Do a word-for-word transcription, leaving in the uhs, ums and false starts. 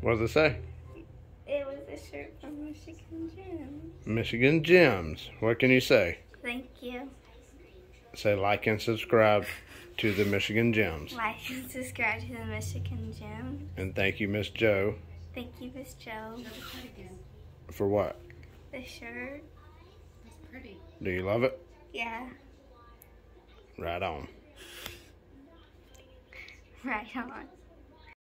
What does it say? It was a shirt from Michigan Gems. Michigan Gems. What can you say? Thank you. Say like and subscribe to the Michigan Gems. Like and subscribe to the Michigan Gems. And thank you, Miss Joe. Thank you, Miss Joe. For what? The shirt. It's pretty. Do you love it? Yeah. Right on. Right on.